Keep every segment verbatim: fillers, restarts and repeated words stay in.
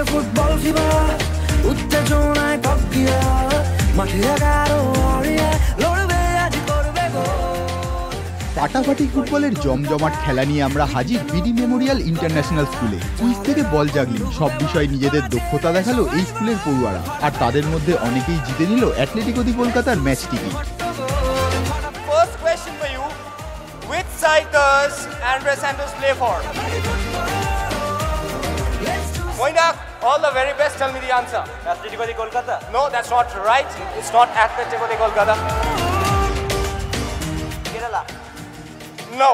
Football ফিবা উত্তেজনায় টকিয়া মাঠে এগারো আড়িয়ে লড়বে আজ করবে গোল। ফাটাফাটি ফুটবলের জমজমাট খেলা নিয়ে আমরা হাজির বিডি মেমোরিয়াল ইন্টারন্যাশনাল স্কুলে। কুইজ থেকে বল জাগলিং সব বিষয়ে নিজেদের দক্ষতা দেখালো এই স্কুলের পড়ুয়ারা, আর তাদের মধ্যে অনেকেই জিতে নিল অ্যাটলেটিকো দি কলকাতার match ticket. First question for you: which side does Andres Santos play for? Moinak, all the very best. Tell me the answer. Atlético di Kolkata. No, that's not right. It's not Atlético di Kolkata. Kerala. No.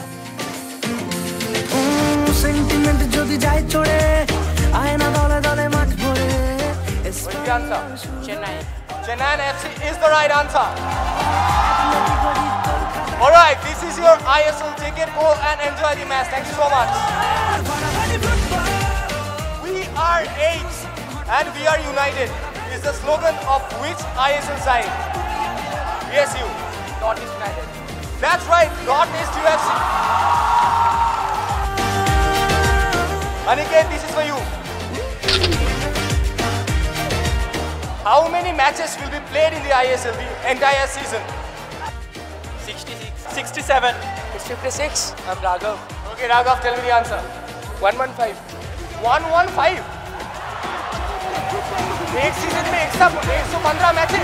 Sentiment যদি যায় চড়ে আয়না দলে দলে মাঠ ভরে। What's the answer? Chennai. Chennai F C is the right answer. All right, this is your I S L ticket. Go and enjoy the match. Thank you so much. We are eight and we are united is the slogan of which I S L side? Yes, you. Northeast United. That's right, Northeast U F C. Aniket, this is for you. How many matches will be played in the I S L the entire season? sixty-six. sixty-seven. It's fifty-six. I'm Raghav. Okay, Raghav, tell me the answer. one one five. one one five. एक season में एक सौ एक सौ पंद्रह matches.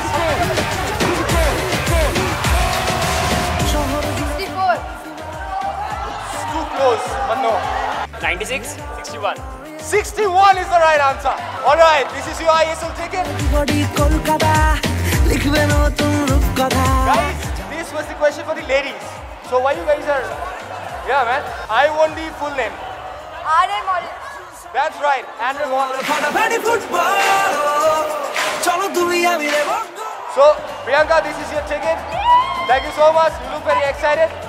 sixty-four. Too close, but no. ninety-six. sixty-one. sixty-one is the right answer. All right, this is your I S L ticket. Kolkata লিখবে নতুন রূপকথা। Guys, this was the question for the ladies. So why you guys are? Yeah, man. I want the full name. R A Morris. That's right, Andrew Moore. ফাটাফাটি football চলো তুমি আমি রে So, Priyanka, this is your ticket. Thank you so much. You look very excited.